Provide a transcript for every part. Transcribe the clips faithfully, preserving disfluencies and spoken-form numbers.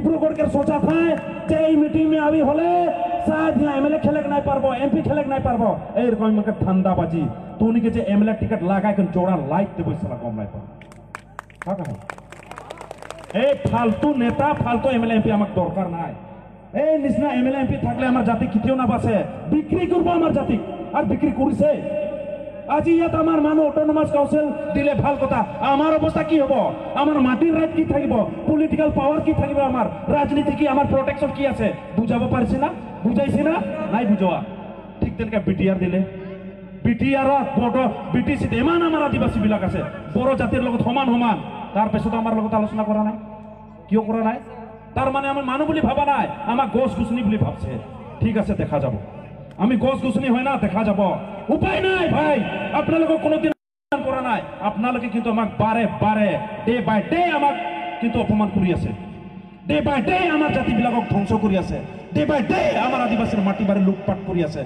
डिब्रुगढ़ के सोचा था যে এই মিটিং में अभी হলে शायद यहाँ एमएलए खेले नहीं पारबो एमपी खेले नहीं पारबो এই রকম একটা ঠান্ডাবাজি তুমি কি যে এমএলএ টিকিট লাগাই কোন জোড়া লাইট দেবো সালা কম নাই পারবো কাকা এই ফালতু নেতা ফালতু এমএলএ এমপি আমার দরকার নাই এই নিসনা এমএলএ এমপি থাকলে আমার জাতি কিতেও না বাসে বিক্রি করব আমার জাতি আর বিক্রি করিছে আজি ইয়াত আমার মানুষ অটোনমাস কাউন্সিল দিলে ভাল কথা আমার অবস্থা কি হবো আমার মাটির রাইট কি থাকিব পলিটিক্যাল পাওয়ার কি থাকিব আমার রাজনীতি কি আমার প্রোটেকশন কি আছে বুঝাবো পারছি না বুঝাইছি না নাই বুঝোয়া ঠিক তেনেকে বিটিআর দিলে বিটিআর বড় বিটিসি ইমান আমার আদিবাসী বিলাক আছে বড় জাতির লগত সমান সমান তার পেছত আমার লগত আলোচনা করা নাই কিয় করা নাই তার মানে আমি মানুষ বলি ভাবা নাই আমার গছ গুছনি বলি ভাবছে ঠিক আছে দেখা যাব আমি গছ গুছনি হয় না দেখা যাব উপায় নাই ভাই আপনাদের কোনোদিন করা নাই আপনাদের কিন্তু আমাক বারে বারে ডে বাই ডে আমাক কিন্তু অপমান কৰি আছে ডে বাই ডে আমার জাতি বিলাকক ধ্বংস কৰি আছে ডে বাই ডে আমার আদিবাসীর মাটি বাড়ি লুটপাট কৰি আছে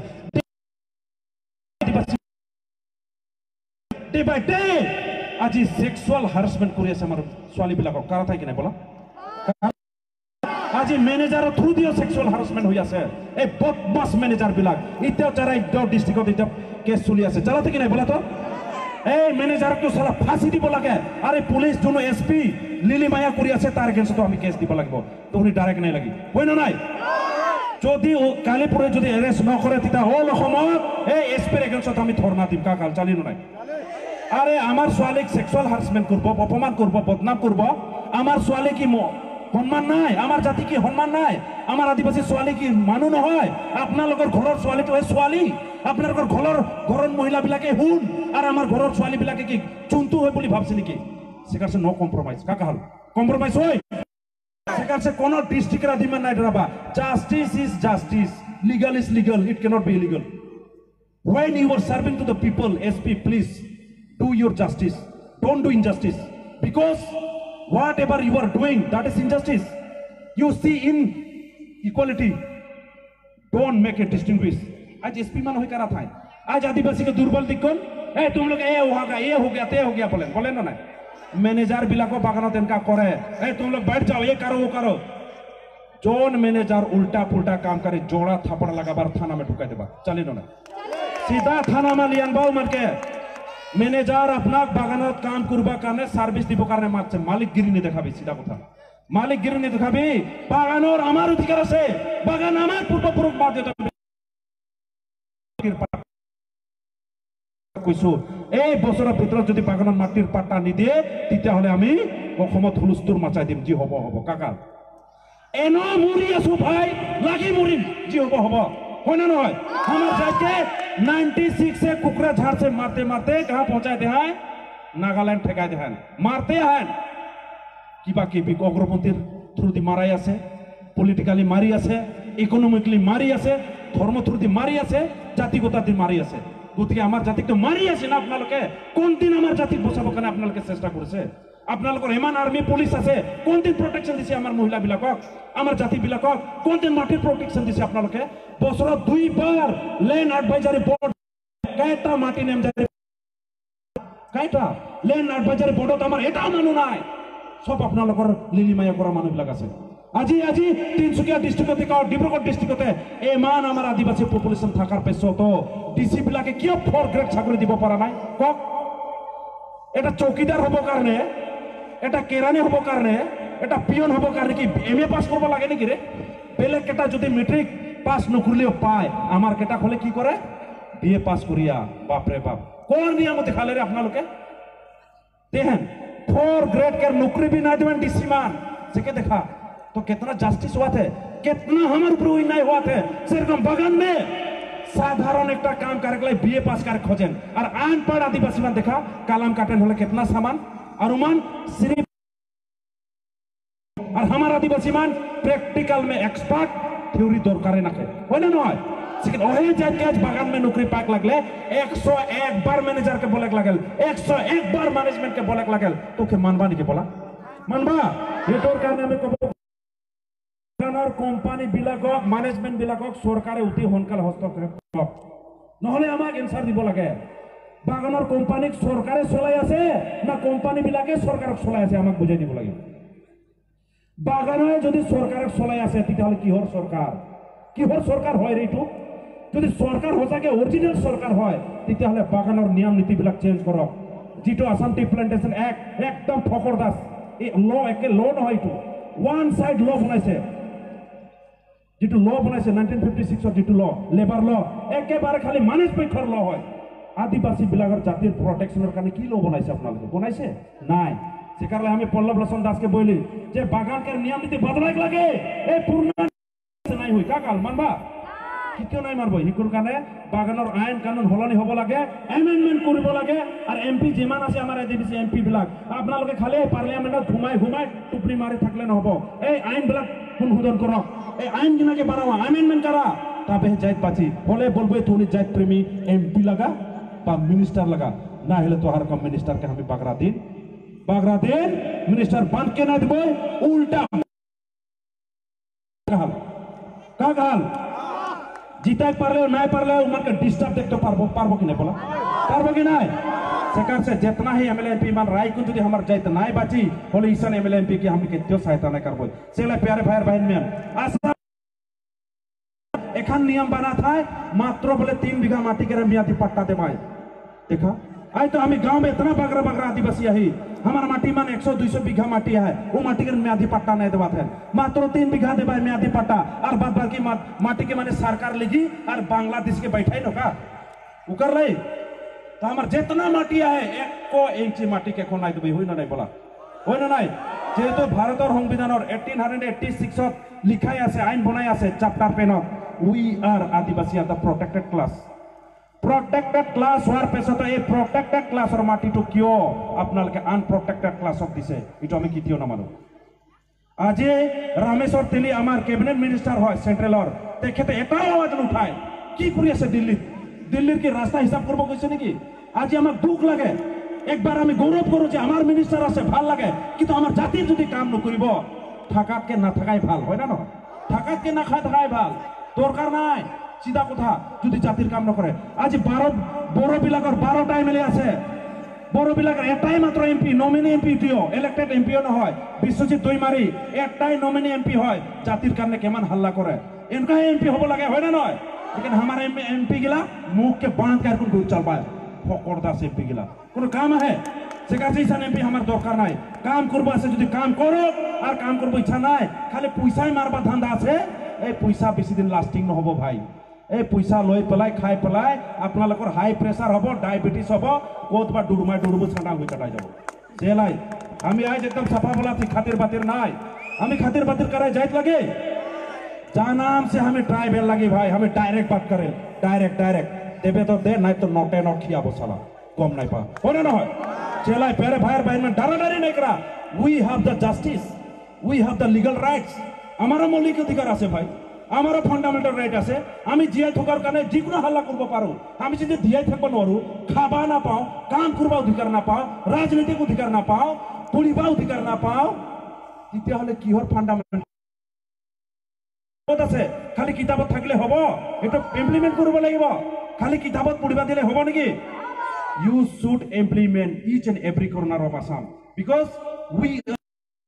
ডে বাই ডে আজি সেক্সুয়াল হ্যারাসমেন্ট কৰি আছে আমার ছোৱালী বিলাকক কারা থাকি নাই বলা আজি ম্যানেজাৰৰ থ্ৰু দিও সেক্সুয়াল হ্যারাসমেন্ট হৈ আছে এই বদমাস ম্যানেজার বিলাক ইতিয়াও যারা ইতিয়াও ডিস্ট্রিক্টত ইতিয়াও কেস চলি আছে চালা থাকি নাই বলা তো এই ম্যানেজারকে সালা ফাঁসি দিব লাগে আরে পুলিশ যোন এসপি লিলি মায়া কৰি আছে তার এগেইনস্টত আমি কেস দিব লাগিব তুমি ডাইরেক্ট নাই লাগি হয় না নাই যদি কালি পরে যদি এরেস্ট নকৰে তেতিয়া হল অসমত এই এসপিৰ এগেইনস্টত আমি ধৰ্ণা দিম কাকাল চালিনো নাই আরে আমার ছোৱালীক সেক্সুয়াল হ্যারাসমেন্ট করব অপমান করব বদনাম করব আমার ছোৱালী কি সম্মান নাই আমার জাতি কি সম্মান নাই আমার আদিবাসী ছোৱালী কি মানুহ নহয় আপোনালোকৰ ঘৰৰ ছোৱালীটো এই ছোৱালী আপোনালোকৰ ঘৰৰ ঘৰৰ মহিলা বিলাকে হুন আর আমার ঘৰৰ ছোৱালী বিলাকে কি চুন্তু হয় বুলি ভাবছে নেকি সেকারছে নো কম্প্রোমাইজ কাকা হল কম্প্রোমাইজ হয় সেকারছে কোন ডিস্ট্রিক্টের আদিমান নাই ডরাবা justice is justice legal is legal it cannot be illegal when you are serving to the people sp please do your justice don't do injustice because whatever you are doing that is injustice you see in equality don't make it distinguish आज SP मान होय करा था आज आदिवासी के दुर्बल दिक्कन ए तुम लोग ए होगा ये हो गया ते हो गया बोले बोले ना ना मैनेजर बिलाको बागानो तेनका करे ए तुम लोग बैठ जाओ ये करो वो करो जोन मैनेजर उल्टा पुल्टा काम करे जोड़ा थापड़ लगाबार थाना में ढुका देबा चली ना सीधा थाना में लियान बाउ मार के मैनेजर अपना बागानत काम करबा कारणे सार्विस দিব कारणे মারছে মালিকগিরি নি দেখাবি সিধা কথা মালিকগিরি নি দেখাবি বাগানোর আমার অধিকার আছে বাগান আমার পূর্বপুরুষ বাধ্যতা কইছো এই বছৰৰ ভিতৰত যদি বাগানৰ মাটিৰ পাট্টা নিদিয়ে তেতিয়া হলে আমি অসমত হুলস্থুল মাচাই দিম যি হ'ব হ'ব কাকা এনো মুৰি আছো ভাই লাগি মুৰিম যি হ'ব হ'ব হয় না নহয় আমার जाके छियानवे से कुकरा झाड़ से मारते मारते कहां पहुंचाए दे हैं नागालैंड ठेकाए दे हैं मारते हैं किबा किबि अग्रपंथीर थ्रू দি মারাই আছে পলিটিক্যালি মারি আছে ইকোনমিক্যালি মারি আছে ধর্ম থ্ਰੂ দি মারি আছে জাতিগত দি মারি আছে গতিকে আমার জাতিক তো মারি আছে না আপনালোকে কোন দিন আমার জাতিক বসাবো কেন আপনালোকে চেষ্টা করেছে আপনালোকৰ ইমান আর্মি পুলিশ আছে কোন দিন প্রোটেকশন দিছে আমার মহিলা বিলাকক আমার জাতি বিলাকক কোন দিন মাটির প্রোটেকশন দিছে আপনালোকে বছৰত দুইবার ল্যান্ড অ্যাডভাইজারি বোর্ড কয়টা মাটি নেম যায় কয়টা ল্যান্ড অ্যাডভাইজারি বোর্ডত আমার এটাও মানুহ নাই সব আপনালোকৰ লিলিমায়া কৰা মানুহ বিলাক আছে আজি আজি তিনচুকীয়া ডিস্ট্রিক্টতে কাও ডিব্ৰুগড় ডিস্ট্রিক্টতে এমান আমার আদিবাসী পপুলেশন থাকার পেছতো ডিসি বিলাকে কিয় ফর গ্রেড চাকরি দিব পারা নাই কক এটা চৌকিদার হব কারণে এটা কেরানি হব কারণে এটা পিয়ন হব কারণে কি এম এ পাস করব লাগে নাকি রে বেলেগ কেটা যদি মেট্রিক পাস নকরিলেও পায় আমার কেটা হলে কি করে বিএ পাস করিয়া বাপরে বাপ কোন নিয়ম দেখালে রে আপনালোকে দেখেন फोर ग्रेड के नौकरी भी ना देवन डीसी मान से देखा तो कितना जस्टिस हुआ थे कितना हमारे ऊपर अन्याय हुआ थे सिर्फ बगन में साधारण एक काम करे के लिए बीए पास कर खोजें और अनपढ़ आदिवासी मान देखा कलम काटेन होले कितना सामान और उमान सिर्फ और हमारा आदिवासी मान प्रैक्टिकल में एक्सपर्ट थ्योरी दरकार ना है हो ना नय लेकिन वही जाके आज बागान में नौकरी पाक लगले एक सौ एक बार मैनेजर के बोले लगल एक सौ एक बार मैनेजमेंट के बोले लगल तो के मानबा नहीं के बोला मानबा ये तोर कारण আমি কব বাগানৰ কোম্পানী বিলাকক ম্যানেজমেন্ট বিলাকক সরকারে অতি হনকাল হস্তক্ষেপ কৰক নহলে আমাক এনসার দিব লাগে বাগানৰ কোম্পানীক সরকারে চলাই আছে না কোম্পানী বিলাকে সরকারক চলাই আছে আমাক বুঝাই দিব লাগে বাগানে যদি সরকারক চলাই আছে তেতিয়াহ'লে কিহৰ সরকার কিহৰ সরকার হয় এইটো যদি সরকার সঁচাকে অরিজিনাল সরকার হয় তেতিয়াহ'লে বাগানৰ নিয়ম নীতিবিলাক চেঞ্জ কৰক যেটো আসাম টি প্লান্টেশন এক্ট একদম ফকৰ দাস এই ল একে ল নহয় এইটো ওয়ান সাইড ল বনাইছে যেটো ল বনাইছে নাইনটিন ফিফটি সিক্সৰ যেটো ল লেবাৰ ল একেবাৰে খালি মানুষ পক্ষৰ ল হয় আদিবাসী বিলাকৰ জাতিৰ প্ৰটেকশনৰ কাৰণে কি ল বনাইছে আপোনালোকে বনাইছে নাই সেকাৰণে আমি পল্লৱ লোচন দাসকে বলি যে বাগানকেৰ নিয়ম নীতি বদলাইক লাগে এই পূৰ্ণ নাই হৈ কাকাল মানবা কিয় নাই মারব শিকুর কারণে বাগানের আইন কানুন হলনি হব লাগে এমেন্ডমেন্ট করব লাগে আর এমপি যেমান আছে আমার এডিবিসি এমপি বিলাক আপনাদের খালি পার্লিয়ামেন্টত ঘুমাই ঘুমাই টুপড়ি মারি থাকলে নহব এই আইন বিলাক সংশোধন করক এই আইন কিনাকে বাড়াওয়া এমেন্ডমেন্ট করা তবে জায়ত পাচ্ছি বলে বলবো তুমি জায়ত প্রেমী এমপি লাগা বা মিনিস্টার লাগা না হলে তো আর কম মিনিস্টারকে আমি বাগরা দিন বাগরা দিন মিনিস্টার বান কে না দিব উল্টা কাহাল কাকাল জিতাই পারলে নাই পারলে উমাকে ডিস্টার্ব দেখতে পারবো পারবো কি না বলা পারবো কি নাই সেকার से जितना ही एमएलए एमपी मान राय को যদি আমার যাইতে নাই বাঁচি হলে ইসান एमएलए एमपी के हम কেতিয়াও সহায়তা নাই করব সেলা প্যারে ভাইয়ের ভাই মেন আশা এখান নিয়ম বানা থায় মাত্র বলে तीन बीघा माटी के मियादी पट्टा दे भाई देखा आई तो हमें गांव में इतना बगरा बगरा आदिवासी है हमारा माटी मान एक सौ दो सौ बीघा माटी है वो माटी के म्यादी पट्टा नहीं देवा है मात्र तीन बीघा दे भाई म्यादी पट्टा और बाद बाकी माटी के माने सरकार लेगी और बांग्लादेश के बैठा नो का वो कर रही तो हमारे जितना माटी है एक को इंच माटी के को नहीं देबे होई ना नहीं बोला होई ना नहीं যেহেতু ভারতের সংবিধানের এইটিন এইটি সিক্স লিখাই আছে আইন বনাই আছে chapter ten we are adivasi are the protected class protected class হওয়ার পেছতে এই protected classৰ মাটিটো কিয় আপোনালোকে আনপ্ৰটেক্টেড ক্লাছক দিছে এটো আমি কিতিও না মানো আজি ৰামেশ্বৰ তেলি আমাৰ ক্যাবিনেট মিনিষ্টাৰ হয় সেন্ট্ৰেলৰ তেখেতে এটা আৱাজ উঠায় কি কৰি আছে দিল্লীত দিল্লীৰ কি ৰাস্তা হিসাব কৰিব কৈছে নেকি আজি আমাক দুখ লাগে একবাৰ আমি গৌৰৱ কৰো যে আমাৰ মিনিষ্টাৰ আছে ভাল লাগে কিন্তু আমাৰ জাতিৰ যদি কাম নকৰিব থাকাতকে না থাকাই ভাল হয় না নহয় থাকাতকে না খাই থাকাই ভাল দৰকাৰ নাই सीधा कथा যদি জাতির কাম নকরে আজি বারো বড় বিলাকৰ বারোটা এমএলএ আছে বড় বিলাকৰ এটাই মাত্র এমপি নমিনি এমপি দিও ইলেক্টেড এমপিও নহয় বিশ্বজিৎ দৈমারি একটাই নমিনি এমপি হয় জাতির কারণে কেমন হাল্লা করে এনকা এমপি হব লাগে হয় না নয় लेकिन हमारे एमपी गिला मुख के बांध कर कोन चल पाए फकरदास एमपी गिला কোনো কাম है সেকাছে ইসান এমপি আমার দরকার নাই কাম করব আছে যদি কাম করো আর কাম করব ইচ্ছা নাই খালি পয়সাই মারবা ধান্দা আছে এই পয়সা বেশি দিন লাস্টিং নহব ভাই এই পয়সা লৈ পেলাই খাই পেলাই আপোনালোকৰ হাই প্ৰেসাৰ হ'ব ডায়াবেটিস হ'ব কোতবা ডুরমাই ডুরবু ছানা হৈ কাটাই যাব জেলাই আমি আজ একদম সাফা বলা থি খাতির বাতির নাই আমি খাতির বাতির করে যাইত লাগে যা নাম से हमें ट्राइबल लगी भाई हमें डायरेक्ट बात करे डायरेक्ट डायरेक्ट देबे तो दे নাই তো নটে নট খিয়াবো সালা কম নাই পা হয় না হয় জেলাই পেরে ভাইয়ের ভাই মানে ডারাডারি নাই করা we have the justice we have the legal rights আমারও মৌলিক অধিকার আছে ভাই আমারও ফান্ডামেন্টাল রাইট আছে আমি জিয়াই থাকার কারণে যিকোনো হাল্লা করব পারো আমি যদি জিয়াই থাকব নোৱাৰো খাবা না পাও কাম করবা অধিকার না পাও রাজনৈতিক অধিকার না পাও পড়িবা অধিকার না পাও তেতিয়াহলে কিহৰ ফান্ডামেন্টাল আছে খালি কিতাবত থাকলে হব এটা ইমপ্লিমেন্ট কৰিব লাগিব খালি কিতাবত পঢ়িবা দিলে হব নেকি you should implement each and every corner of Assam because we are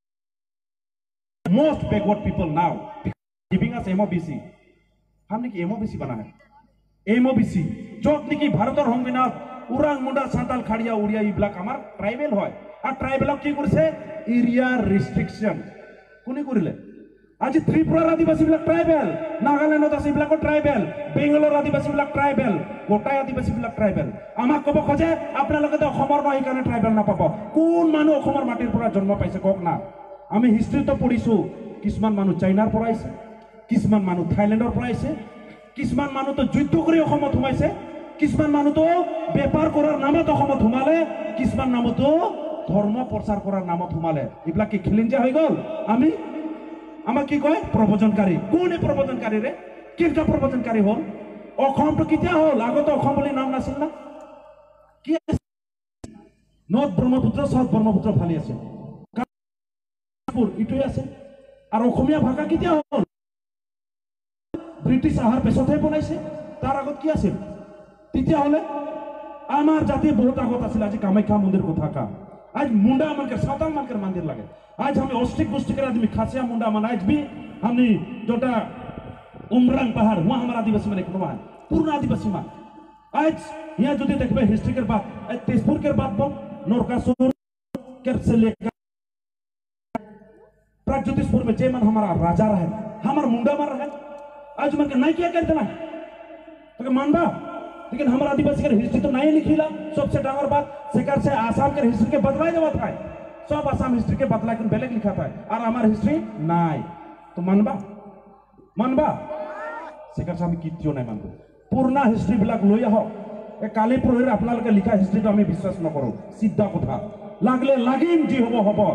most backward people now giving us M O B C हमने की M O B C बना है M O B C जोत निकी भारतर সংবিধানত উৰাং মুণ্ডা সাঁতাল খাড়িয়া উড়িয়া ইবিলাক আমাৰ ট্ৰাইবেল হয় আর ট্ৰাইবেলক কি কৰিছে এরিয়া রেস্ট্রিকশন কোনে কৰিলে আজি ত্রিপুরার আদিবাসী বিলাক ট্রাইবেল নাগাল্যান্ডত আছে বিলাক ট্রাইবেল বেঙ্গলৰ আদিবাসী বিলাক ট্রাইবেল গোটাই আদিবাসী বিলাক ট্রাইবেল আমাক কব খোজে আপোনালোকে তো অসমৰ নহয় কাৰণে ট্রাইবেল নাপাব কোন মানুহ অসমৰ মাটিৰ পৰা জন্ম পাইছে কক না আমি হিষ্ট্ৰীটো পঢ়িছো কিছুমান মানুহ চাইনাৰ পৰা আহিছে কিছুমান মানুহ থাইলেণ্ডৰ পৰা আহিছে কিছুমান মানুহ তো যুদ্ধ কৰি অসমত সোমাইছে কিছুমান মানুহ তো বেপাৰ কৰাৰ নামত অসমত সোমালে কিছুমান মানুহ তো ধৰ্ম প্ৰচাৰ কৰাৰ নামত সোমালে এইবিলাক কি খিলিঞ্জা হৈ গ'ল আমি আমার কি কয় প্রবচনকারী কোন এই প্রবচনকারী রে কেটা প্রবচনকারী হল অসমটো কিতিয়া হল আগতে অসম বুলি নাম নাছিল না কি নর্থ ব্রহ্মপুত্র সাউথ ব্রহ্মপুত্র ফালি আছে ইটোই আছে আর অসমীয়া ভাষা কিতিয়া হল ব্রিটিশ আহার পেছতহে বনাইছে তার আগত কি আছিল তেতিয়া হলে আমার জাতি বহুত আগত আছিল আজি কামাখ্যা মন্দির কথা কা आज मुंडा मनकर सावताल मनकर मंदिर लगे आज हमें औष्टिक पुष्टिक आदमी खासिया मुंडा मन आज भी हमने जोटा उमरंग पहाड़ वहाँ हमारा आदिवासी मन एक पूर्ण आदिवासी मान आज यहाँ जो देखबे हिस्ट्री के बात तेजपुर के बात बोल नरकासुर के से लेकर प्रागज्योतिषपुर में जे मन हमारा राजा रहे हमारा मुंडा मन रहे आज मन के नहीं किया करते ना तो मानबा लेकिन हमारा आदिवासी के हिस्ट्री तो नहीं लिखीला सबसे डांगर बात सेकर से आसाम के हिस्ट्री के बदला जब था सब आसाम हिस्ट्री के बदला के बेलेग लिखा था और हमारा हिस्ट्री नहीं तो मानबा मानबा सेकर से हम कितियो नहीं मानबो पूर्ण हिस्ट्री बिलाक लइया हो ए काली पुरोहित आपनालोके लिखा हिस्ट्री तो हमें विश्वास न करो सीधा कथा लागले लागिम जी हबो हबो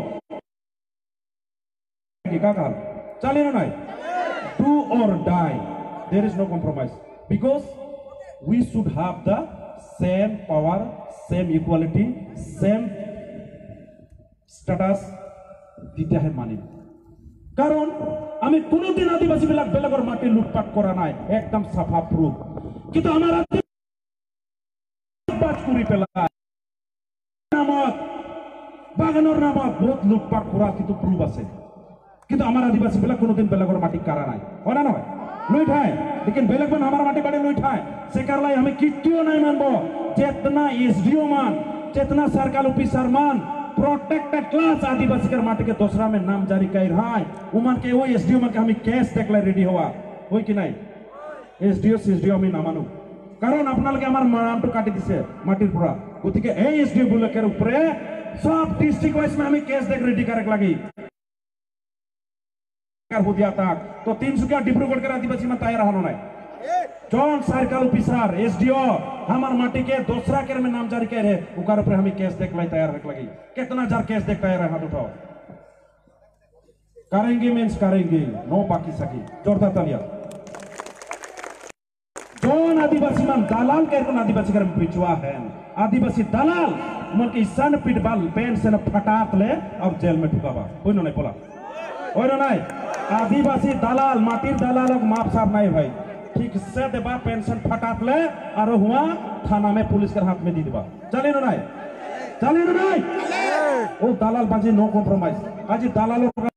काका चले ना do or die there is no compromise because we should have the same power same equality same status দিতে হয় মানি কারণ আমি কোনোদিন আদিবাসী বিলাক বেলেগৰ মাটি লুটপাট কৰা নাই একদম সাফা প্রুফ কিন্তু আমার লুটপাট কৰি পেলাই নামত বাগানৰ নামত বহুত লুটপাট কৰা কিন্তু প্রুফ আছে কিন্তু আমার আদিবাসী বিলাক কোনোদিন বেলেগৰ মাটি কারা নাই হয় না নহয় লুই ঠাই लेकिन बेलग बन हमारा माटी बाड़े लुई ठाए से करलाई हमें कितियो नहीं मानबो जितना एसडीओ मान जितना सरकार ऑफिसर मान प्रोटेक्टेड क्लास आदिवासी कर माटी के दूसरा में नाम जारी कर हाय उमन के वो एसडीओ मन के हमें केस देखले रेडी हुआ होई कि नहीं एसडीओ एसडीओ में ना मानु कारण आपनालोके আমার নাম তো কাটি দিছে মাটির পুরা গতিকে এই এসডিও ব্লকের উপরে সব ডিস্ট্রিক্ট ওয়াইজ में हमें केस देख रेडी करक लगी हो दिया तक तो तीन सुखिया डिब्रूगढ़ के आदिवासी में तैयार रहनो नहीं जॉन सर्कल ऑफिसर एसडीओ हमार माटी के दूसरा के में नाम जारी कर है उकार ऊपर हमें केस देख लाई तैयार रख लगी कितना जार केस देख तैयार है हाथ उठाओ करेंगे मींस करेंगे नो बाकी सकी जोरदार तालियां जॉन आदिवासी मन दलाल के आदिवासी कर पिछुआ है आदिवासी दलाल मन के सन पिटबाल पेन से न फटाक ले और जेल में ठुकावा कोई नहीं बोला और नहीं आदिवासी दलाल माटिर दलाल माप साफ नहीं भाई ठीक से देबा पेंशन फटाक ले और हुआ थाना में पुलिस के हाथ में दी देबा चले ना नहीं चले ना नहीं ओ दलाल बाजी नो कॉम्प्रोमाइज आज दलाल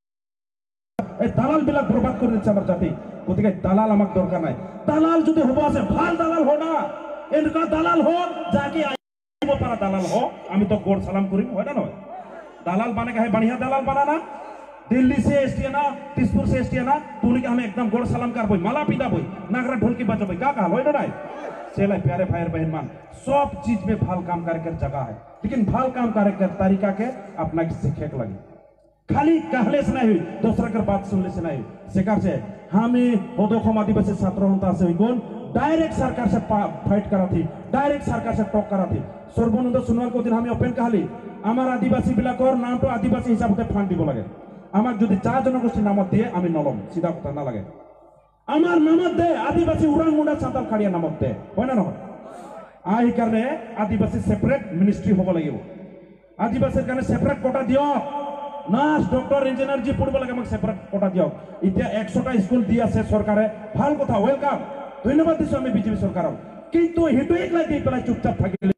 ए दलाल बिलाक बर्बाद कर दिচ্ছে আমার জাতি গতিকে दलाल আমাক দরকার নাই दलाल যদি হবো আছে ভাল दलाल हो ना इनका दलाल हो जाके आइबो पारा दलाल हो আমি তো গোর সালাম করি হয় না নয় दलाल बने का है बढ़िया दलाल बनाना दिल्ली से एसटी ना तेजपुर से एसटी ना तो उनके हमें एकदम गोड़ सलाम कर बोई माला पीता बोई नागरा ढोल की बजा बोई का कहा होय ना नहीं चले प्यारे भाई बहन मान सब चीज में भाल काम करे कर जगह है लेकिन भाल काम करे कर तरीका के अपना सीखे के लगी खाली कहले से नहीं हुई दूसरा कर बात सुनले से नहीं सेकार से हमें होदोखम आदिवासी छात्र होता से कौन डायरेक्ट सरकार से फाइट करा थी डायरेक्ट सरकार से टॉक करा थी सर्वनंद सोनवाल को दिन हमें ओपन कहली हमार आदिवासी बिलाकर नाम तो आदिवासी हिसाब से फांड দিব লাগে আমার যদি চার জনগোষ্ঠী নামত দিয়ে আমি নলম সিধা কথা না লাগে আমার নামত দে আদিবাসী উড়ান মুন্ডা সাঁতাল খাড়িয়া নামত দে হয় না নহয় আই কারণে আদিবাসী সেপারেট মিনিস্ট্রি হব লাগিব আদিবাসীর কারণে সেপারেট কোটা দিও নার্স ডক্টর ইঞ্জিনিয়ার জি পড়ব লাগে আমাকে সেপারেট কোটা দিও ইতিয়া একশোটা স্কুল দি আছে সরকারে ভাল কথা ওয়েলকাম ধন্যবাদ দিছো আমি বিজেপি সরকারক কিন্তু হেতু একলাই দি পেলাই চুপচাপ থাকিলে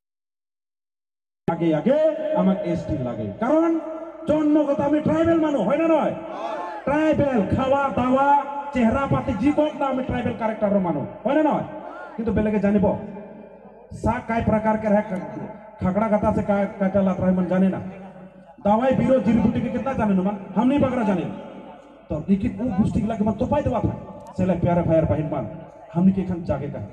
আগে আগে আমাকে এসটি লাগে কারণ জন্মগত আমি ট্রাইবেল মানুষ হয় না নয় ট্রাইবেল খাওয়া দাওয়া চেহারা পাতি জি কক না আমি ট্রাইবেল ক্যারেক্টারের মানুষ হয় না নয় কিন্তু বেলেগে জানিব শাক काय प्रकार के है खकड़ा गता से काय काटा लात रहे मन जाने ना दवाई बीरो जीरी बूटी के कितना जाने मन हम नहीं बगरा जाने तो लेकिन वो गोष्ठी लगे मन तो पाई देवा था चले प्यारे भाई बहन मान हमनी के खन जागे का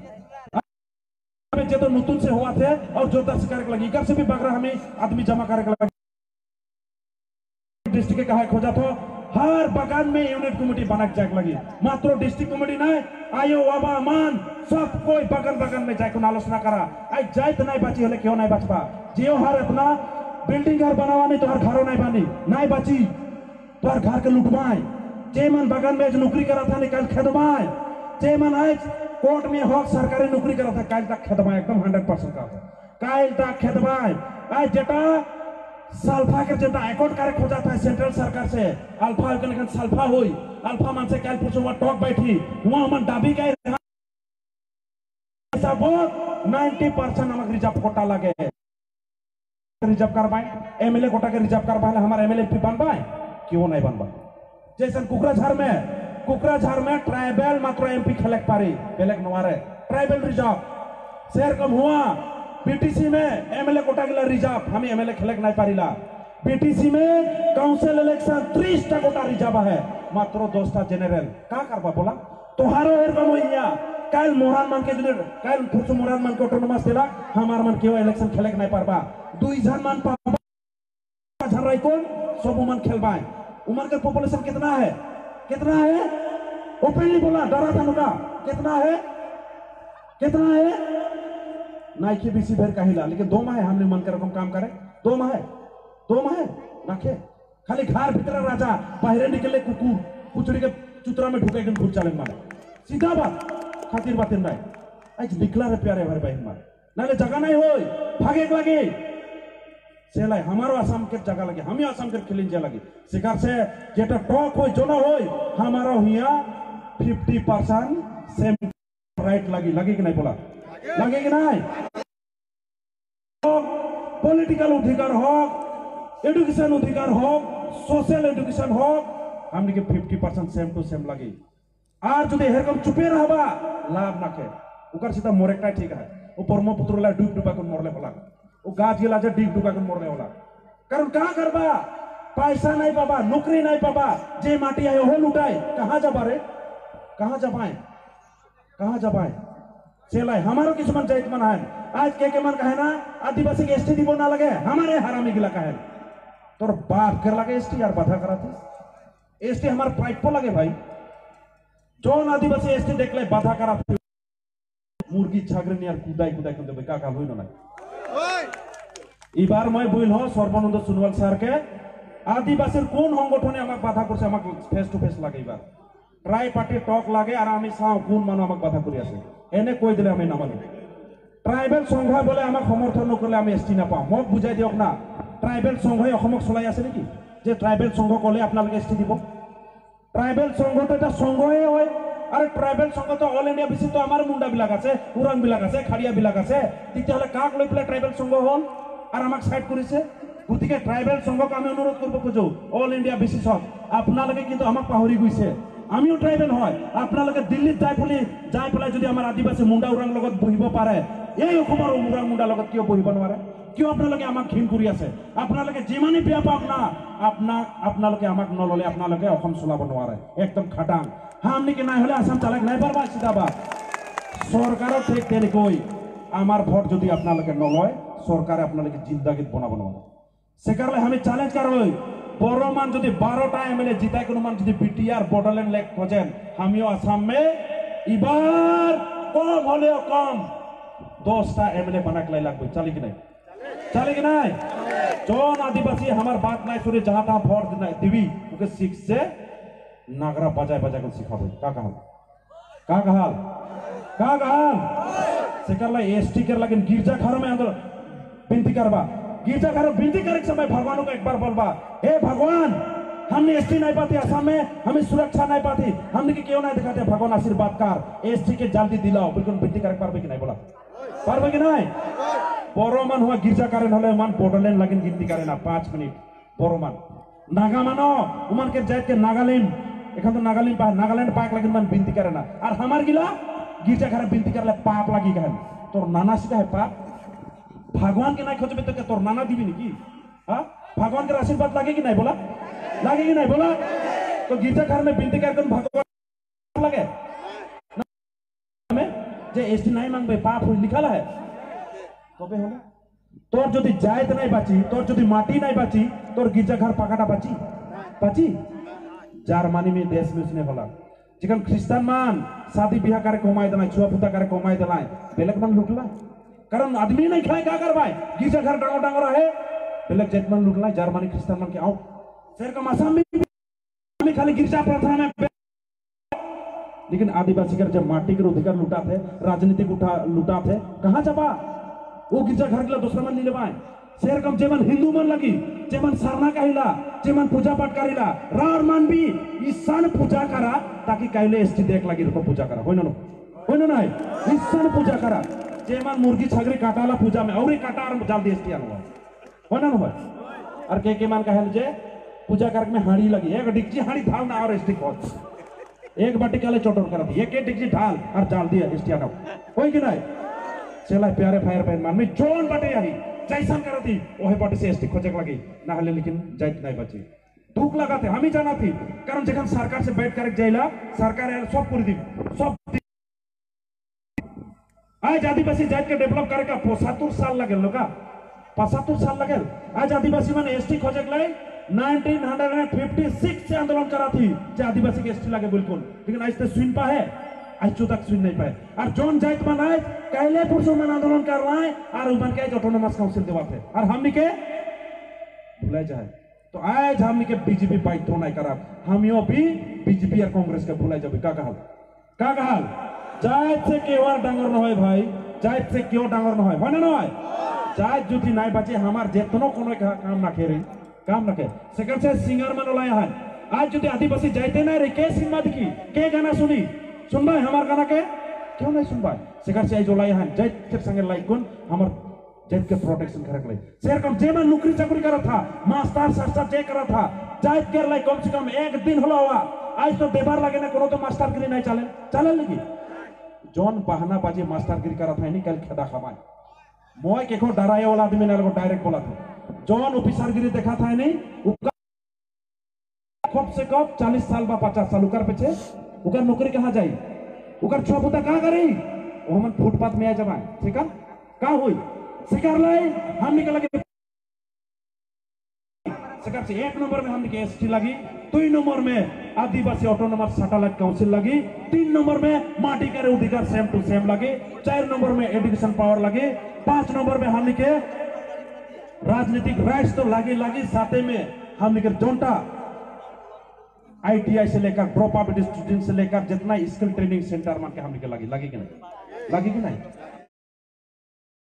जे तो नतून से हुआ थे और जोरदार से करे लगी इकर से भी बगरा हमें आदमी जमा करे लगी डिस्ट्रिक्ट के कहा खोजा तो हर बगान में यूनिट कमेटी बना जाए लगी मात्र डिस्ट्रिक्ट कमेटी नहीं आयो वाबा मान सब कोई बगन बगन में जाए आलोचना करा आई जाए तो नहीं बची हले क्यों नहीं बचबा जियो हर इतना बिल्डिंग घर बनावा नहीं तो हर घरों नहीं बनी नहीं बची तो हर घर के लुटवाए जे मन बगन में नौकरी करा था निकाल खेदवाए जे मन आज कोर्ट में हक सरकारी नौकरी करा था काल तक खेदवाए एकदम हंड्रेड परसेंट का काल तक खेदवाए आज जेटा सल्फा के जनता अकॉर्ड करे खोजा था सेंट्रल सरकार से अल्फा के लेकिन सल्फा हुई अल्फा मन से काल पूछो वहां टॉक बैठी वहां मन दाबी गए सब नब्बे परसेंट नमक रिजर्व कोटा लगे रिजर्व करवाए एमएलए कोटा के रिजर्व करवाए हमारे एमएलए एमपी बनवाए क्यों नहीं बनवा जैसे कुकराझार में कुकराझार में ट्राइबल मात्र एमपी खेलक पारी बेलेक नवारे ट्राइबल रिजर्व शेर कम हुआ बीटीसी में एमएलए कोटा के रिजर्व हमें एमएलए खेलक नहीं पारीला बीटीसी में काउंसिल इलेक्शन तीस टा कोटा रिजर्व है मात्र दस टा जनरल का करवा बोला तोहारो एरकम होइया काल मोहरान मान के जदि काल फुरसु मोहरान मान के ऑटोनोमस देला हमार मन केओ इलेक्शन खेलक नहीं पारबा दुई जन मान पाबा झराई कोन सब मन खेलबाय उमर के पॉपुलेशन कितना है कितना है ओपनली बोला डरा था नुका कितना है कितना है नाई के बीसी भर कहिला लेकिन दो माह हमने मन के रकम काम करे दो माह दो माह नाखे खाली घर भीतर राजा बाहर निकले कुकुर कुचड़ी के चुतरा में ढुके घुर चले मारे सीधा बात खातिर बात नहीं आज निकला रे प्यारे भाई भाई मारे नाले जगह नहीं होय भागे लगे सेलाई हमारो आसाम के जगह लगे हम आसाम के खेलिन जा लगे शिकार से जेटा टॉक होय जोना होय हमारो हिया फिफ्टी परसेंट सेम राइट लगी लगे कि नहीं बोला लगे कि नहीं पॉलिटिकल अधिकार हो एडुकेशन अधिकार हो सोशल एडुकेशन हो हमने के fifty percent same to same लगी और जो हेरकम चुपे रहबा लाभ नाखे उकर सीधा मोरेकटा ठीक है वो ब्रह्मपुत्र ला डूब डुबा कर मरले होला वो गाछ गिला जे डूब डुबा कर मरले होला कारण का करबा पैसा नहीं पाबा नौकरी नहीं पाबा जे माटी आए हो लुटाए कहां जाबा रे कहां जाबाए कहां जाबाए चलाए हमारो किसमन जाइत मन है आज के के मन कहे ना आदिवासी के एसटी दीबो ना लगे हमारे हरामी गिला कहे तोर बाप कर लगे एसटी यार बाधा कराते एसटी हमारे पाइप पर लगे भाई जोन आदिवासी एसटी देख ले बाधा करा मुर्गी छागरे यार कुदाई कुदाई कर देबे का का होई ना এবার মই বইল হ সর্বানন্দ সোনোয়াল স্যারকে আদিবাসীর কোন সংগঠনে আমাক বাধা করছে আমাক ফেস টু ফেস লাগে এবার ট্রাই পার্টি টক লাগে আর আমি চাও কোন মানুষ আমাক বাধা কৰি আছে এনে কৈ দিলে আমি নামানো ট্রাইবেল সংঘই বলে আমাক সমর্থন নকৰিলে আমি এসটি না পাও মোক বুঝাই দিয়ক না ট্রাইবেল সংঘই অসমক চলাই আছে নেকি যে ট্রাইবেল সংঘ কলে আপোনালোকে এসটি দিব ট্রাইবেল সংঘটো এটা সংঘই হয় আরে ট্রাইবেল সংঘ তো অল ইন্ডিয়া বেছি তো আমার মুন্ডা বিলাক আছে উরাং বিলাক আছে খাড়িয়া বিলাক আছে তেতিয়াহলে কাক লৈ পেলাই ট্রাইবেল সংঘ হল আর আমাক সাইড করেছে গতিকে ট্রাইবেল সংঘক আমি অনুরোধ করব খুঁজো অল ইন্ডিয়া বেসিসত আপনালোকে কিন্তু আমাক পাহরি গৈছে আমিও ট্রাইবেল হয় আপনালোকে দিল্লিত যাই ফলি যাই পেলাই যদি আমার আদিবাসী মুন্ডা উরাং লগত বহিব পারে এই অসমৰ উৰাং মুন্ডা লগত কিয় বহিব নোৱাৰে কিয় আপোনালোকে আমাক ঘিন কৰি আছে আপোনালোকে যিমানে বিয়া পাওক না আপোনাক আপোনালোকে আমাক নললে আপোনালোকে অসম চলাব নোৱাৰে একদম খাটাং হামনি কি নাই হলে আসাম চালাক নাই পারবা সিধাবা সরকারও ঠিক তেনেকৈ আমার ভোট যদি আপনালোকে নলয় সরকারে আপনালোকে জিন্দাগিত বনাব নোৱাৰে সেকারলে আমি চ্যালেঞ্জ করই বড়মান যদি বারোটা এমএলএ জিতাই কোনো মান যদি বিটিআর বড়োল্যান্ড লেক খোঁজেন আমিও আসাম মে এবার কম হলেও কম দশটা এমএলএ বানাক লাই লাগবে চলে কি নাই चले कि नहीं जोन आदिवासी हमार बात नहीं सुने जहां तहां वोट दिवी ओके सीख से नागरा बजाय बजाय कर सिखाबे का कहल का कहल का कहल सेकरला एसटी कर लेकिन गिरजा घर में अंदर विनती करबा गिरजा घर विनती करे के समय भगवान को एक बार बोलबा हे भगवान हमने एसटी नहीं पाती असम में हमें सुरक्षा नहीं पाती हमने के क्यों नहीं दिखाते भगवान आशीर्वाद कर एसटी के जल्दी दिलाओ बिल्कुल विनती करे पारबे कि नहीं बोला पारबे कि नहीं बड़ोमान हुआ गिरजा कारण हले मान बॉर्डरलैंड लगिन गिनती करे ना पाँच मिनट बड़ोमान नागा मानो उमान के जात के नागालैंड एखन तो नागालैंड पा नागालैंड पाक लगिन मान बिनती करे ना और हमार गिला गिरजा घर बिनती करले पाप लगी गहन तोर नाना सीधा है पाप भगवान के नहीं खोजबे तो तोर नाना दिबी निकी हां भगवान के आशीर्वाद लागे कि नहीं बोला लागे कि नहीं बोला तो गिरजा घर में बिनती करके भगवान लगे हमें जे एसटी नहीं मांगबे पाप लिखल है তবে হলো তোর যদি জায়ত নাই বাঁচি তোর যদি মাটি নাই বাঁচি তোর গির্জা ঘর পাকাটা বাঁচি বাঁচি জার্মানি में देश में उसने बोला जिकन ख्रिस्तान मान शादी ब्याह करे कमाई देना छुआ पुता करे कमाई देना बेलक मन लुटला कारण आदमी नहीं खाए का करवाए गिर्जा घर डांगो डांगो रहे बेलक जेट मन लुटला जर्मनी ख्रिस्तान मन के आओ शेर का आसाम में खाली गिरजा प्रार्थना में लेकिन आदिवासी का जब माटी के अधिकार लुटा थे राजनीतिक उठा लुटा थे कहां जबा वो गिरजा घर के दूसरा मन नहीं लेवाए शेर कम जेमन हिंदू मन लगी जेमन सरना कहिला जेमन पूजा पाठ करिला रार मन भी ईशान पूजा करा ताकि काइले एसटी देख लगी रुको पूजा करा होय न होय न नहीं ईशान पूजा करा जेमन मुर्गी छगरी काटाला पूजा में औरी काटा और जल्दी एसटी आनवा हो ना ना और के के मान कहल जे पूजा करक में हाड़ी लगी एक डिक्ची हाड़ी ढाल ना और स्टिक होत एक बाटी काले चोटर कर दी एक डिक्ची ढाल और डाल दिया स्टिया का होई कि नहीं चला प्यारे फायर फायर मान में जोन बाटे आही जैसन कर दी ओहे बाटी से स्टिक खोजक लगी ना हले लेकिन जाइत नहीं बची दुख लगा थे हम ही जाना थी कारण जखन सरकार से बैठ कर जाइला सरकार यार सब पूरी दी सब आज आदिवासी जात के डेवलप करे का पचहत्तर साल लगे लोग पचहत्तर साल लगे आज आदिवासी माने एसटी खोजक लाई उन्नीस सौ छप्पन से आंदोलन करा थी जे आदिवासी के एसटी लगे बिल्कुल लेकिन आज तो सुन पाए आज तो तक सुन नहीं पाए और जोन जात बनाए कहले पुरुषों में आंदोलन कर रहा है और उमन के ऑटोनोमस काउंसिल देवाते और हमनी के भूले जाए तो आज हमनी के बीजेपी बाइट तो नहीं करा हम यो भी बीजेपी और कांग्रेस के भूले जाबे का कहल का कहल जात से क्यों डांगर न होय भाई जात से क्यों डांगर न होय होय ना न होय जात जुटी नहीं बचे हमार जेतनो कोनो काम ना करे काम ना के सेकंड से सिंगर मन लाया है आज जुटी आदिवासी जाते ना रे के सिनेमा देखी के गाना सुनी सुन भाई हमार गाना के क्यों नहीं सुन भाई सेकंड से जो लाया है जात के संगे लाइक कोन हमार जात के प्रोटेक्शन करक ले शेर कम जे में नौकरी चाकरी करा था मास्टर शास्त्र जे करा था जात के लाई कम से कम एक दिन होला हुआ आज तो देबार लगे ना कोनो तो मास्टर गिरी नहीं चले चले लगी जौन बहाना बाजी मास्टरगिरी करा था नहीं कल खेदा खमाए मोय के को डराए वाला आदमी ने डायरेक्ट बोला था जौन ऑफिसरगिरी देखा था नहीं कब से कब चालीस साल बा पचास साल उकर पीछे उकर नौकरी कहाँ जाई उकर छोपुता कहाँ करी वो हम फुटपाथ में आ जमा ठीक है कहाँ हुई शिकार लाई हम निकल लगे शिकार से एक नंबर में हमने के एसटी लगी दो नंबर में आदिवासी ऑटोनोमस सैटेलाइट काउंसिल लगी तीन नंबर में माटी के अधिकार सेम टू सेम लगे चार नंबर में एजुकेशन पावर लगे पांच नंबर में हमने के राजनीतिक राइट्स तो लगी लगी साथ में हमने के जोंटा आईटीआई से लेकर ड्रॉप आउट स्टूडेंट से लेकर जितना स्किल ट्रेनिंग सेंटर मान के हमने के लगी लगी कि नहीं लगी कि नहीं